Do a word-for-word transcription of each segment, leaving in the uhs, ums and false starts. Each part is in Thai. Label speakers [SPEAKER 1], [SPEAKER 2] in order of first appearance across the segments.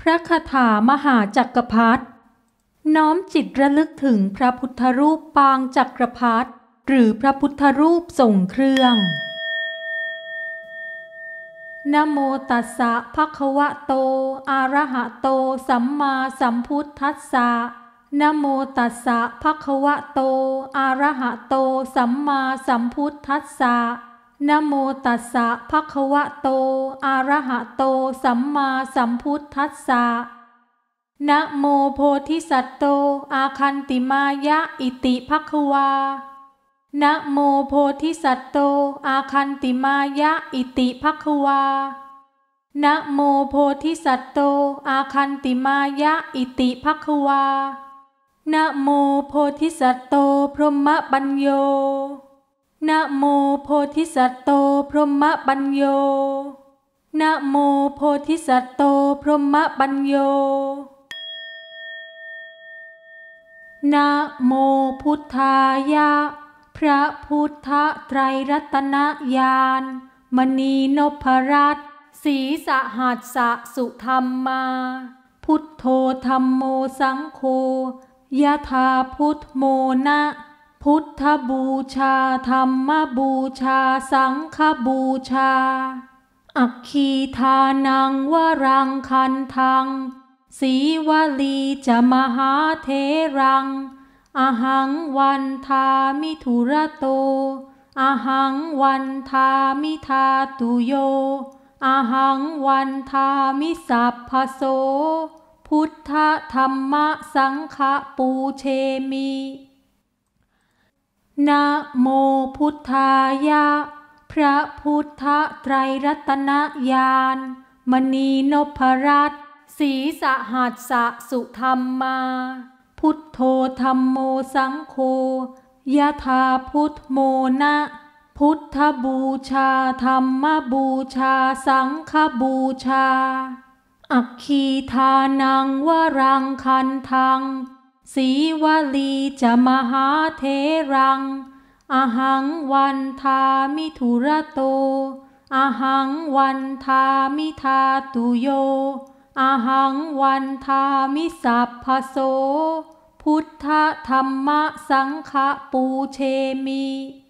[SPEAKER 1] ระคาถามหาจักรพรรดิน้อมจิตระลึกถึงพระพุทธรูปปางจักรพรรดิหรือพระพุทธรูปทรงเครื่องนะโมตัสสะภะคะวะโตอะระหะโตสัมมาสัมพุทธัสสะนะโมตัสสะภะคะวะโตอะระหะโตสัมมาสัมพุทธัสสะนะโมตัสสะภะคะวะโตอะระหะโตสัมมาสัมพุทธัสสะนะโมโพธิสัตโตอาคันติมายะอิติภควานะโมโพธิสัตโตอาคันติมายะอิติภควานะโมโพธิสัตโตอาคันติมายะอิติภควานะโมโพธิสัตโตพรหมปัญโยนะโมโพธิสัตโตพรหมปัญโยนะโมโพธิสัตโตพรหมปัญโยนะโมพุทธายะพระพุทธไตรรัตนญาณมณีนพรัตน์สีสหัสสะสุธรรมาพุทโธธัมโมสังโฆยะถาพุทโมนะพุทธบูชาธรรมบูชาสังฆบูชาอัคคีทานังวรังคันทังสีวลีจะมหาเถรังอหังวันทามิธุระโตอหังวันทามิทาตุโยอหังวันทามิสัพพโสพุทธธัมมะสังฆปูเชมินะโมพุทธายะพระพุทธไตรรัตนญาณมณีนพรัตน์สีสหัสสะสุธรรมาพุทโธธัมโมสังโฆยะถาพุทโมนะพุทธบูชาธรรมบูชาสังฆบูชาอัคคีทานังวรังคันทังสีวลีจะมหาเถรังอหังวันทามิธุระโตอหังวันทามิทาตุโยอหังวันทามิสัพพโสพุทธธัมมะสังฆปูเชมิ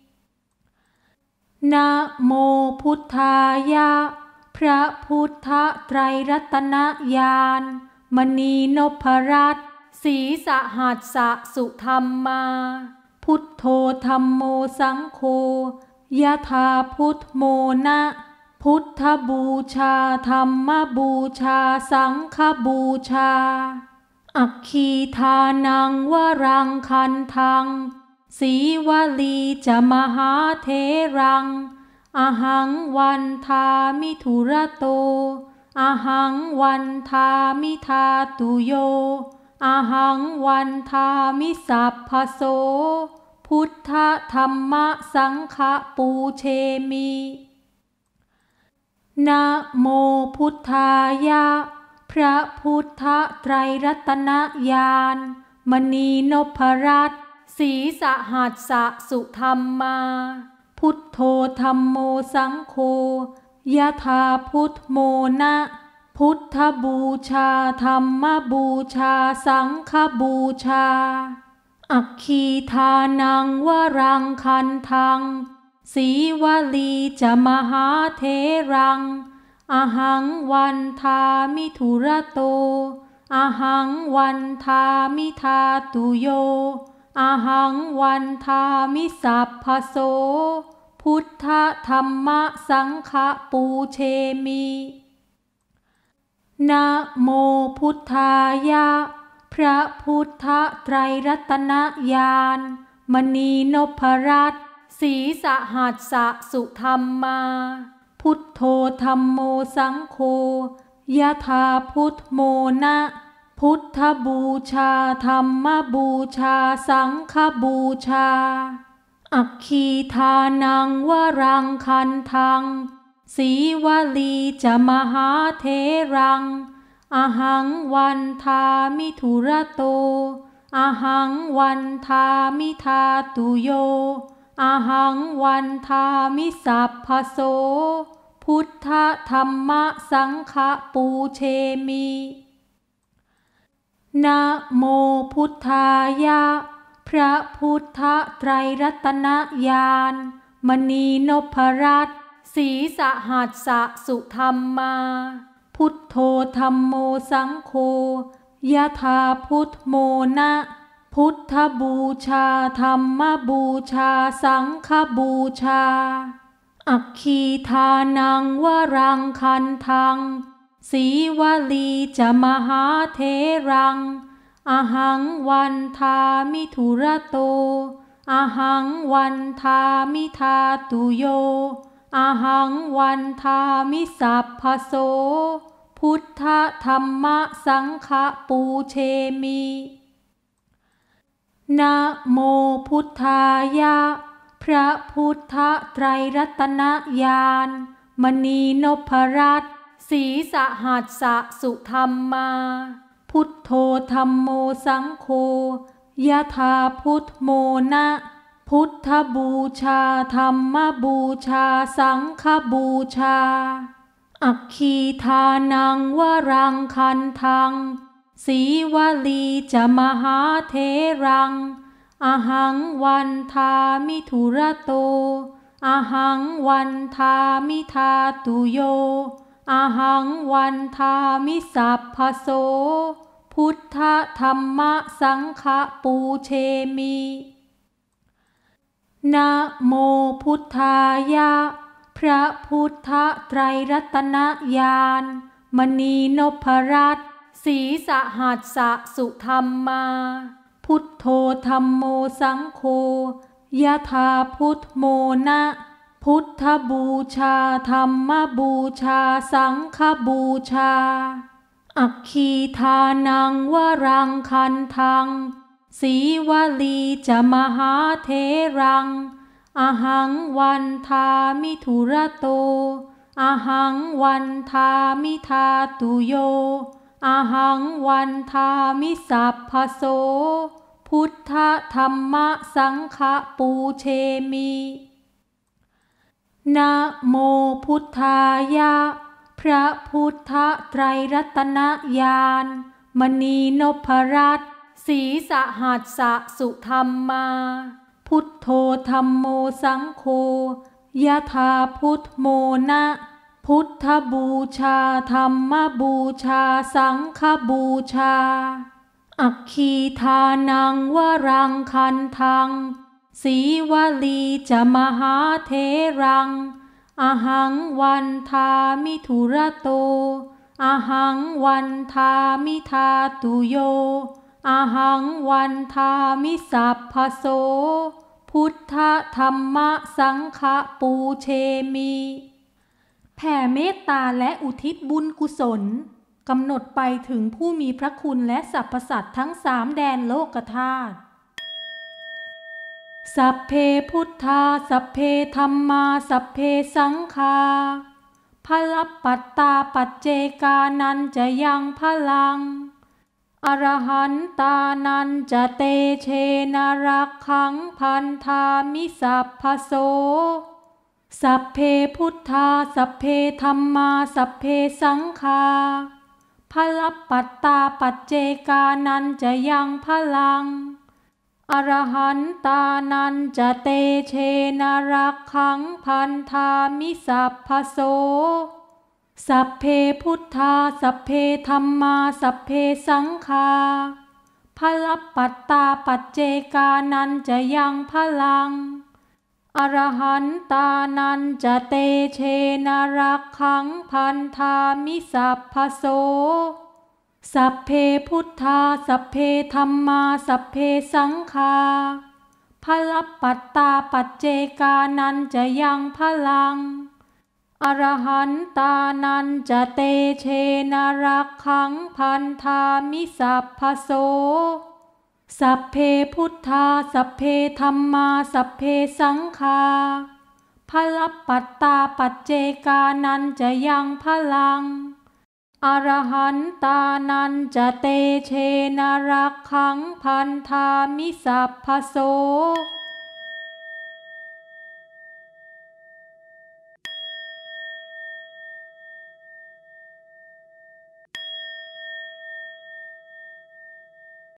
[SPEAKER 1] นะโมพุทธายะพระพุทธไตรรัตนญาณมณีนพรัตน์สีสหัสสะสุธรรมาพุทโธธัมโมสังโฆยะถาพุทโมนะพุทธบูชาธรรมบูชาสังฆบูชาอัคคีทานังวรังคันทังสีวลีจะมหาเถรังอหังวันทามิธุระโตอหังวันทามิทาตุโยอหังวันทามิสัพพโสพุทธธัมมะสังฆปูเชมินะโมพุทธายะพระพุทธไตรรัตนญาณมณีนพรัตน์สีสหัสสะสุธรรมาพุทโธธัมโมสังโฆยะถาพุทโมนะพุทธบูชาธรรมบูชาสังฆบูชาอัคคีทานังวรังคันทังสีวลีจะมหาเถรังอหังวันทามิธุระโตอหังวันทามิทาตุโยอหังวันทามิสัพพโสพุทธธัมมะสังฆปูเชมินะโมพุทธายะพระพุทธไตรรัตนญาณมณีนพรัตน์สีสหัสสะสุธรรมาพุทโธธัมโมสังโฆยะถาพุทโมนะพุทธบูชาธรรมบูชาสังฆบูชาอัคคีทานังวรังคันทังสีวลีจะมหาเถรังอหังวันทามิธุระโตอหังวันทามิทาตุโยอหังวันทามิสัพพโสพุทธธัมมะสังฆปูเชมินะโมพุทธายะพระพุทธไตรรัตนญาณมณีนพรัตน์สีสหัสสะสุธรรมาพุทโธธัมโมสังโฆยะถาพุทโมนะพุทธบูชาธรรมบูชาสังฆบูชาอัคคีทานังวรังคันทังสีวลีจะมหาเทรังอหังวันทามิธุระโตอหังวันทามิทาตุโยอหังวันทามิสัพพโสพุทธธัมมะสังฆปูเชมินะโมพุทธายะพระพุทธไตรรัตนญาณมณีนพรัตน์สีสหัสสะสุธรรมาพุทโธธัมโมสังโฆยะถาพุทโมนะพุทธบูชาธรรมบูชาสังฆบูชาอัคคีทานังวรังคันทังสีวลีจะมหาเทรังอหังวันทามิธุระโตอหังวันทามิทาตุโยอหังวันทามิสัพพโสพุทธธัมมะสังฆปูเชมินะโมพุทธายะพระพุทธไตรรัตนญาณมณีนพรัตน์สีสหัสสะสุธรรมาพุทโธธัมโมสังโฆยะถาพุทโมนะพุทธบูชาธรรมบูชาสังฆบูชาอัคคีทานังวรังคันทังสีวลีจะมหาเทรังอหังวันทามิธุระโตอหังวันทามิทาตุโยอหังวันทามิสัพพโสพุทธธัมมะสังฆปูเชมินะโมพุทธายะพระพุทธไตรรัตนญาณมณีนพรัตน์สีสหัสสะสุธรรมาพุทโธธัมโมสังโฆยะถาพุทโมนะพุทธบูชาธรรมบูชาสังฆบูชาอัคคีทานังวรังคันทังสีวลีจะมหาเทรังอหังวันทามิธุระโตอหังวันทามิทาตุโยอหังวันทามิสัพพโสพุทธธัมมะสังฆปูเชมิแผ่เมตตาและอุทิศบุญกุศลกำหนดไปถึงผู้มีพระคุณและสรรพสัตว์ทั้งสามแดนโลกธาตุสัพเพพุทธาสัพเพธัมมาสัพเพสังฆาพลัปปัตตาปัจเจกานันจะยังพลังอรหันตานันจะเตเชนะรักขังพันธามิสัพพโสสัพเพพุทธาสัพเพธัมมาสัพเพสังฆาพลัปปัตตาปัจเจกานันจะยังพลังอรหันตานันจะเตเชนะรักขังพันธามิสัพพโสสัพเพพุทธาสัพเพธัมมาสัพเพสังฆาพลัปปัตตาปัจเจกานันจะยังพลังอรหันตานันจะเตเชนะรักขังพันธามิสัพพโสสัพเพพุทธาสัพเพธัมมาสัพเพสังฆาพลัปปัตตาปัจเจกานันจะยังพลังอรหันตานันจะเตเชนะรักขังพันธามิสัพพโสสัพเพพุทธาสัพเพธัมมาสัพเพสังฆาพลัปปัตตาปัจเจกานันจะยังพลังอรหันตานันจะเตเชนะรักขังพันธามิสัพพโส